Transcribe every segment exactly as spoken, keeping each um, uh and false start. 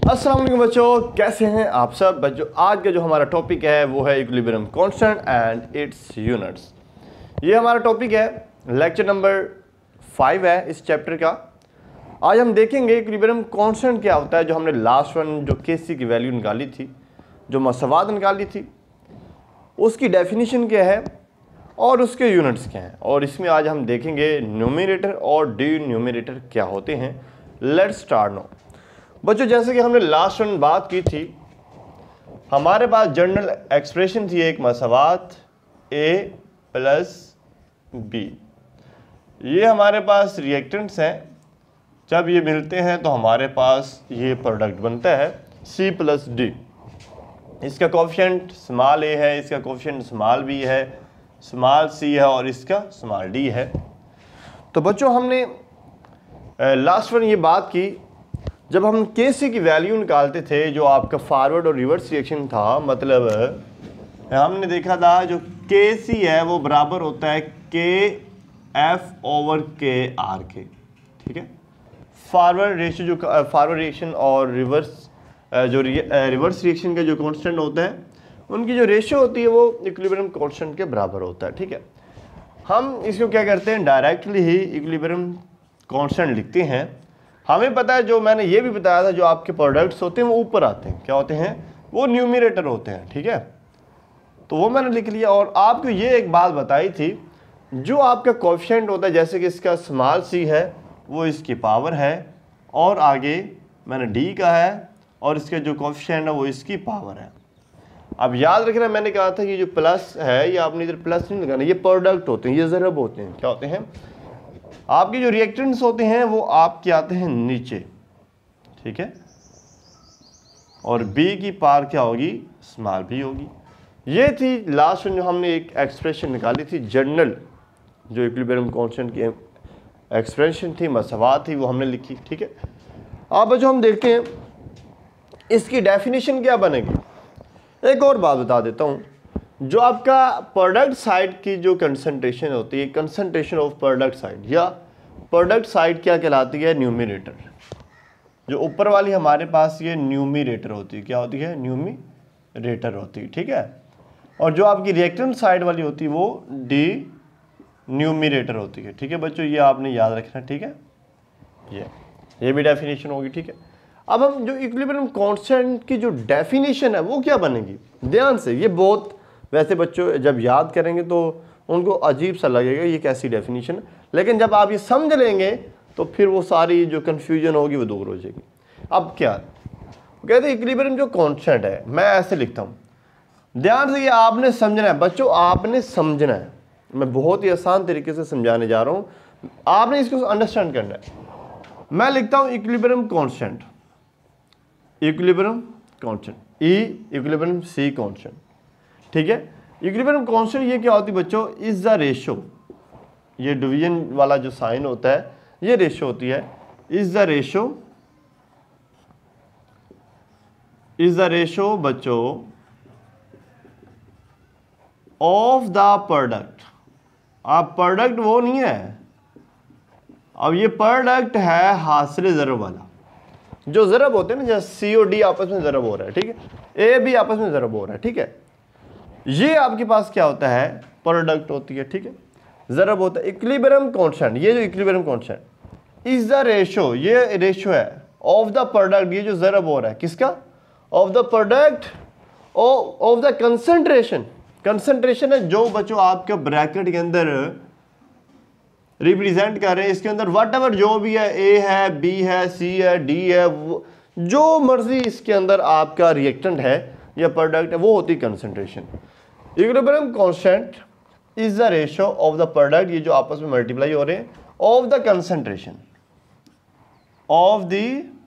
अस्सलाम वालेकुम बच्चों, कैसे हैं आप सब बच्चों। आज का जो हमारा टॉपिक है वो है equilibrium constant and its units. ये हमारा टॉपिक है, लेक्चर नंबर फाइव है इस चैप्टर का। आज हम देखेंगे इक्विलिब्रियम कांस्टेंट क्या होता है। जो हमने लास्ट वन जो के सी की वैल्यू निकाली थी, जो मसवाद निकाली थी, उसकी डेफिनेशन क्या है और उसके यूनिट्स क्या हैं। और इसमें आज हम देखेंगे न्यूमरेटर और डिनोमिनेटर क्या होते हैं। लेट्स स्टार्ट नाउ बच्चों। जैसे कि हमने लास्ट में बात की थी, हमारे पास जनरल एक्सप्रेशन थी एक मसवात ए प्लस बी। ये हमारे पास रिएक्टेंट्स हैं, जब ये मिलते हैं तो हमारे पास ये प्रोडक्ट बनता है सी प्लस डी। इसका कोफिशिएंट स्मॉल ए है, इसका कोफिशिएंट स्मॉल बी है, स्मॉल सी है और इसका स्मॉल डी है। तो बच्चों हमने लास्ट में ये बात की, जब हम के सी की वैल्यू निकालते थे, जो आपका फॉरवर्ड और रिवर्स रिएक्शन था, मतलब हमने देखा था जो के सी है वो बराबर होता है के एफ ओवर के आर के। ठीक है, फॉरवर्ड रेशियो जो फॉरवर्ड रिएक्शन और रिवर्स जो रिवर्स रिएक्शन का जो कांस्टेंट होता है, उनकी जो रेशियो होती है वो इक्विलिब्रियम कांस्टेंट के बराबर होता है। ठीक है, हम इसको क्या करते हैं, डायरेक्टली ही इक्विलिब्रियम कांस्टेंट लिखते हैं। हमें पता है, जो मैंने ये भी बताया था, जो आपके प्रोडक्ट्स होते हैं वो ऊपर आते हैं, क्या होते हैं, वो न्यूमरेटर होते हैं। ठीक है, तो वो मैंने लिख लिया। और आपको ये एक बात बताई थी, जो आपका कोफिशिएंट होता है, जैसे कि इसका स्मॉल सी है वो इसकी पावर है, और आगे मैंने डी का है, और इसके जो कोफिशिएंट है वो इसकी पावर है। अब याद रखना, मैंने कहा था कि जो प्लस है, ये आपने इधर प्लस नहीं लगाना, ये प्रोडक्ट होते हैं, ये ज़रब होते हैं। क्या होते हैं, आपके जो रिएक्टेंट्स होते हैं वो आपके आते हैं नीचे। ठीक है, और बी की पावर क्या होगी, स्मॉल बी होगी। ये थी लास्ट में जो हमने एक एक्सप्रेशन निकाली थी, जनरल जो इक्विलिब्रियम कांस्टेंट की एक्सप्रेशन थी, मसवात थी, वो हमने लिखी। ठीक है, अब जो हम देखते हैं इसकी डेफिनेशन क्या बनेगी। एक और बात बता देता हूँ, जो आपका प्रोडक्ट साइड की जो कंसंट्रेशन होती है, कंसंट्रेशन ऑफ प्रोडक्ट साइड या प्रोडक्ट साइड क्या कहलाती है, न्यूमरेटर। जो ऊपर वाली हमारे पास ये न्यूमरेटर होती है, क्या होती है, न्यूमरेटर होती है। ठीक है, और जो आपकी रिएक्टेंट साइड वाली होती है वो डी न्यूमरेटर होती है। ठीक है बच्चों, ये आपने याद रखना। ठीक है, ये ये भी डेफिनेशन होगी। ठीक है, अब हम जो इक्विलिब्रियम कांस्टेंट की जो डेफिनेशन है वो क्या बनेगी, ध्यान से। ये बहुत वैसे बच्चों जब याद करेंगे तो उनको अजीब सा लगेगा ये कैसी डेफिनेशन है, लेकिन जब आप ये समझ लेंगे तो फिर वो सारी जो कन्फ्यूजन होगी वो दूर हो जाएगी। अब क्या कहते हैं, इक्विलिब्रियम जो कांस्टेंट है, मैं ऐसे लिखता हूँ, ध्यान से ये आपने समझना है बच्चों, आपने समझना है। मैं बहुत ही आसान तरीके से समझाने जा रहा हूँ, आपने इसको अंडरस्टैंड करना है। मैं लिखता हूँ equilibrium constant, equilibrium constant, E equilibrium C constant. ठीक है, इक्विलिब्रियम कांस्टेंट ये क्या होती है बच्चों, इज द रेशियो, ये डिवीजन वाला जो साइन होता है ये रेशियो होती है, is the ratio, is the ratio बच्चों ऑफ द प्रोडक्ट। अब प्रोडक्ट वो नहीं है, अब ये प्रोडक्ट है हासिल ज़रब वाला। जो ज़रब होते हैं ना, जैसे सी और डी आपस में ज़रब हो रहा है, ठीक है, ए भी आपस में ज़रब हो रहा है। ठीक है, ये आपके पास क्या होता है, प्रोडक्ट होती है। ठीक है, ज़रब होता है। इक्विलिब्रियम कांस्टेंट, ये जो equilibrium constant is the ratio, ये रेशियो है ऑफ द प्रोडक्ट, ये जो ज़रब हो रहा है किसका, of the product of the concentration. Concentration है जो बच्चों आपके ब्रैकेट के अंदर रिप्रेजेंट कर रहे हैं, इसके अंदर वट एवर जो भी है, ए है, बी है, सी है, डी है, जो मर्जी इसके अंदर आपका रिएक्टेंट है या प्रोडक्ट है, वो होती है concentration. Equilibrium constant is the ratio of the product, ये जो आपस में मल्टीप्लाई हो रहे हैं, of the concentration, of the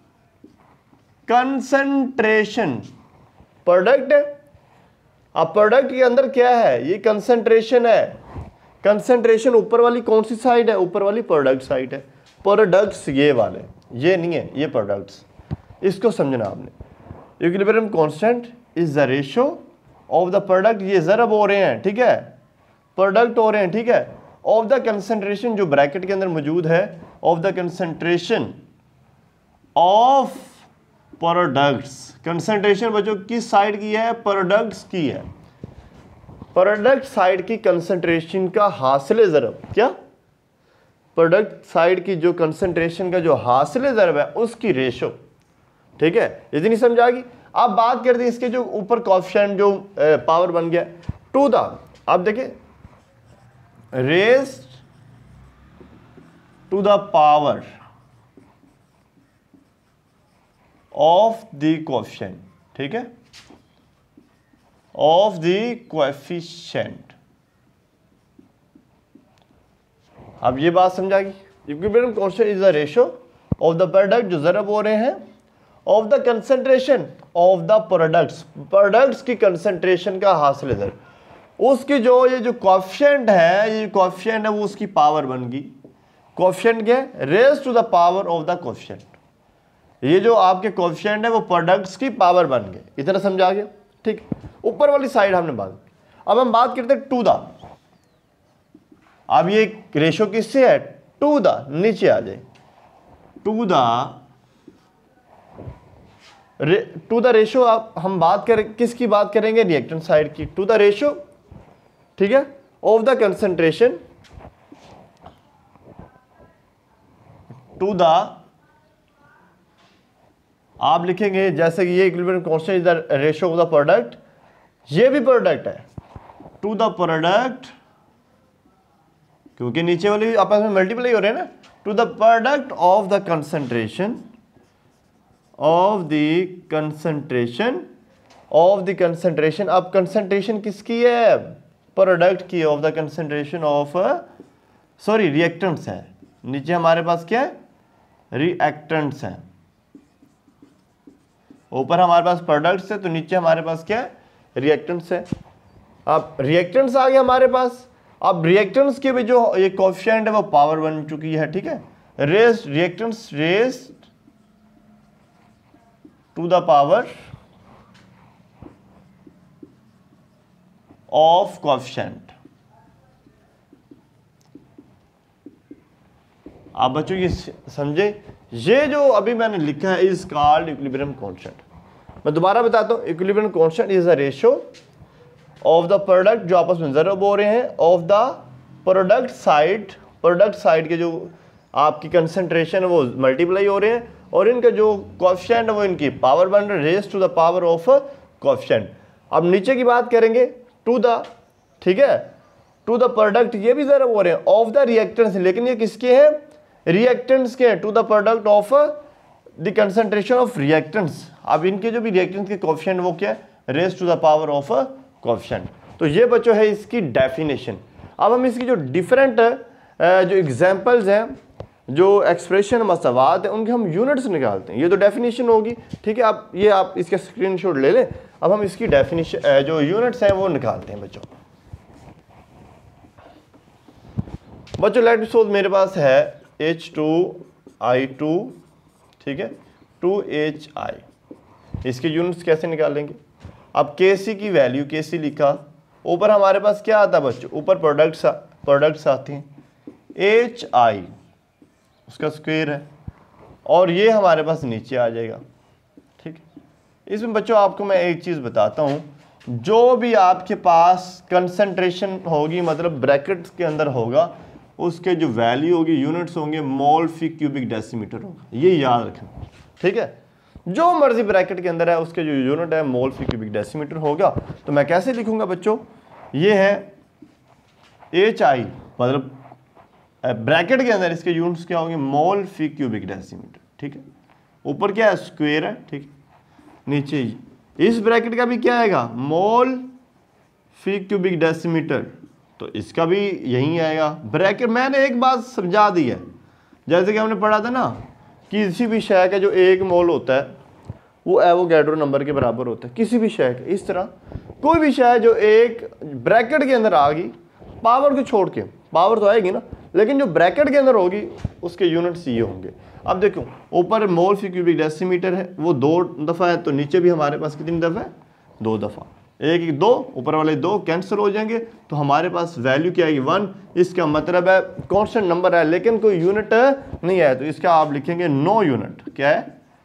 concentration. Product है, अब प्रोडक्ट के अंदर क्या है, ये कंसंट्रेशन है। कंसंट्रेशन ऊपर वाली कौन सी साइड है, ऊपर वाली प्रोडक्ट साइड है। प्रोडक्ट्स ये वाले, ये नहीं है, ये प्रोडक्ट्स, इसको समझना आपने। Equilibrium constant is the ratio of the product, ये ज़रब हो रहे हैं, ठीक है, प्रोडक्ट हो रहे हैं, ठीक है, ऑफ द कंसंट्रेशन जो ब्रैकेट के अंदर मौजूद है, of the concentration of products. Concentration बच्चों किस साइड की है? प्रोडक्ट्स की है। प्रोडक्ट साइड की कंसंट्रेशन का हासिल ज़रब, क्या? प्रोडक्ट साइड की जो कंसंट्रेशन का जो हासिल ज़रब है उसकी रेशो, ठीक है, इतनी समझ आ गई। अब बात करते हैं इसके जो ऊपर कोएफिशिएंट जो पावर बन गया टू द, आप देखिए raised to the power of the coefficient, ठीक है, ऑफ द कोएफिशिएंट। अब ये बात समझा गई। Equilibrium constant is the ratio of the product जो ज़रब हो रहे हैं of the concentration of the products, products की कंसंट्रेशन का हासिल ज़रब, उसकी जो ये जो कोएफिशिएंट है, ये कोएफिशिएंट है वो उसकी पावर बन गई। कोएफिशिएंट क्या है? Raise to the power of the coefficient. ये जो आपके कोएफिशिएंट है वो प्रोडक्ट्स की पावर बन गए। इतना समझा गया, ठीक। ऊपर वाली साइड हमने बात। अब हम बात करते हैं टू द। अब ये रेशो किससे है? टू द, नीचे आ जाए, to the to the ratio. आप हम बात करें किसकी बात करेंगे? रिएक्टेंट साइड की। टू द रेशो, ठीक है, of the concentration to the, आप लिखेंगे जैसे कि ये equilibrium constant is the ratio of the product, ये भी प्रोडक्ट है, टू द प्रोडक्ट, क्योंकि नीचे वाली आपस में मल्टीप्लाई हो रहे हैं ना, to the product of the concentration of the concentration of the concentration. अब कंसंट्रेशन किसकी है? प्रोडक्ट की, of the concentration of, sorry reactants है। नीचे हमारे पास क्या है? रिएक्टेंट्स है। ऊपर हमारे पास प्रोडक्ट्स है तो नीचे हमारे पास क्या है? रिएक्टेंट्स है। अब रिएक्टेंट्स आ गए हमारे पास। अब रिएक्टेंट्स के भी जो ये कोएफिशिएंट है वो पावर बन चुकी है, ठीक है, raised reactants raised to the power of coefficient. आप बच्चों ये समझे, ये जो अभी मैंने लिखा है इज कॉल्ड इक्विलिब्रियम कांस्टेंट। मैं दोबारा बताता हूं, equilibrium constant is a ratio of the product जो आपस में ज़रब हो रहे हैं of the product side, product side के जो आपकी कंसंट्रेशन है वो मल्टीप्लाई हो रहे हैं और इनका जो कोएफिशिएंट है वो इनकी पावर बन रहे हैं, raise to the power of coefficient. अब नीचे की बात करेंगे टू द, ठीक है, टू द प्रोडक्ट, ये भी ज़रब हो रहे हैं ऑफ द रिएक्टेंट्स, लेकिन ये किसके हैं? रिएक्टेंट्स के हैं, to the product of the concentration of reactants. अब इनके जो भी रिएक्टेंट्स के कोएफिशिएंट वो क्या है? Raise to the power of coefficient. तो ये बच्चों है इसकी डेफिनेशन। अब हम इसकी जो डिफरेंट जो एग्जांपल्स हैं, जो एक्सप्रेशन मसवात है, उनके हम यूनिट्स निकालते हैं। ये तो डेफिनेशन होगी, ठीक है, आप ये आप इसका स्क्रीनशॉट ले लें। अब हम इसकी डेफिनेशन जो यूनिट्स हैं वो निकालते हैं बच्चों। बच्चों लेट सपोज मेरे पास है एच टू आई टू, ठीक है, टू एच आई। इसके यूनिट्स कैसे निकालेंगे? अब के सी की वैल्यू, के सी लिखा, ऊपर हमारे पास क्या आता है बच्चों? ऊपर प्रोडक्ट्स प्रोडक्ट्स आते हैं, एच आई उसका स्क्वायर है, और ये हमारे पास नीचे आ जाएगा, ठीक है। इसमें बच्चों आपको मैं एक चीज़ बताता हूँ, जो भी आपके पास कंसंट्रेशन होगी, मतलब ब्रैकेट्स के अंदर होगा, उसके जो वैल्यू होगी, यूनिट्स होंगे, मोल फी क्यूबिक डेसीमीटर होगा, ये याद रखना, ठीक है। जो मर्जी ब्रैकेट के अंदर है उसके जो यूनिट है मोल फी क्यूबिक डेसीमीटर होगा। तो मैं कैसे लिखूंगा बच्चों? ये है एच आई, मतलब ब्रैकेट के अंदर इसके यूनिट्स क्या होंगे? मोल फी क्यूबिक डेसीमीटर, ठीक है। ऊपर क्या है? स्क्वायर है, ठीक है। नीचे इस ब्रैकेट का भी क्या आएगा? मोल फी क्यूबिक डेसीमीटर, तो इसका भी यही आएगा। ब्रैकेट मैंने एक बात समझा दी है, जैसे कि हमने पढ़ा था ना, किसी भी शय का जो एक मोल होता है वो एवोगैड्रो नंबर के बराबर होता है, किसी भी शय का। इस तरह कोई भी शय जो एक ब्रैकेट के अंदर आ गई, पावर को छोड़ के, पावर तो आएगी ना, लेकिन जो ब्रैकेट के अंदर होगी उसके यूनिट्स ये होंगे। अब देखो ऊपर मोल फी क्यूबिक डेसीमीटर है, वो दो दफ़ा है, तो नीचे भी हमारे पास कितनी दफ़ा है? दो दफ़ा। एक एक दो, ऊपर वाले दो कैंसिल हो जाएंगे, तो हमारे पास वैल्यू क्या आएगी? वन। इसका मतलब है कांस्टेंट नंबर है लेकिन कोई यूनिट नहीं है, तो इसका आप लिखेंगे नो यूनिट। क्या है?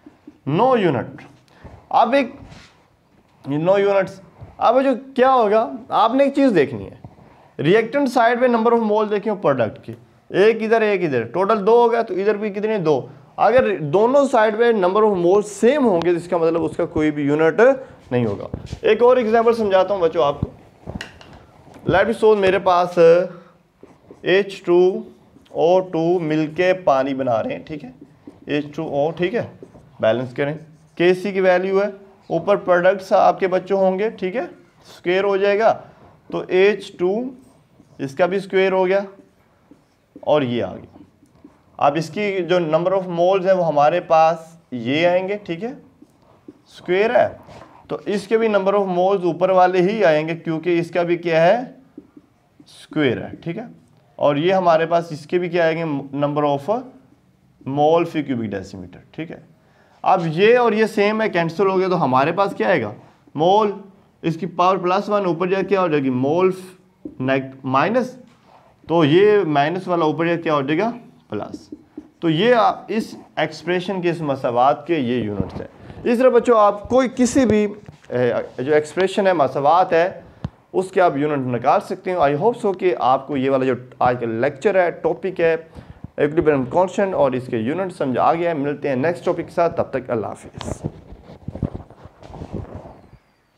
No unit. अब एक नो यूनिट्स, अब जो क्या होगा, आपने एक चीज़ देखनी है, रिएक्टेंट साइड पे नंबर ऑफ मोल देखें प्रोडक्ट की, एक इधर एक इधर, टोटल दो हो गया, तो इधर भी कितने, दो। अगर दोनों साइड पे नंबर ऑफ मोल सेम होंगे तो इसका मतलब उसका कोई भी यूनिट नहीं होगा। एक और एग्जांपल समझाता हूँ बच्चों आपको। लेट सपोज मेरे पास एच टू ओ टू मिलके पानी बना रहे हैं, ठीक है, एच टू ओ, ठीक है, बैलेंस करें, के सी की वैल्यू है, ऊपर प्रोडक्ट्स आपके बच्चों होंगे, ठीक है, स्क्वायर हो जाएगा, तो एच टू इसका भी स्क्वायर हो गया और ये आ गया। अब इसकी जो नंबर ऑफ मोल्स है वो हमारे पास ये आएंगे, ठीक है, स्क्वायर है, तो इसके भी नंबर ऑफ मोल्स ऊपर वाले ही आएंगे क्योंकि इसका भी क्या है, स्क्वायर है, ठीक है, और ये हमारे पास इसके भी क्या आएंगे, नंबर ऑफ मोल फी क्यूबिक डेसीमीटर, ठीक है। अब ये और ये सेम है, कैंसिल हो गया, तो हमारे पास क्या आएगा, मोल, इसकी पावर प्लस वन, ऊपर जाके क्या हो जाएगी, मोल माइनस, तो ये माइनस वाला ऊपर जाके क्या हो जाएगा, प्लस। तो ये आप इस एक्सप्रेशन के, इस मसावात के ये यूनिट्स हैं। इस तरह बच्चों आप कोई किसी भी जो एक्सप्रेशन है, मसावात है, उसके आप यूनिट निकाल सकते हो। आई होप सो कि आपको ये वाला जो आज का लेक्चर है, टॉपिक है इक्विलिब्रियम कांस्टेंट और इसके यूनिट समझ आ गया है। मिलते हैं नेक्स्ट टॉपिक के साथ, तब तक अल्लाह हाफिज़।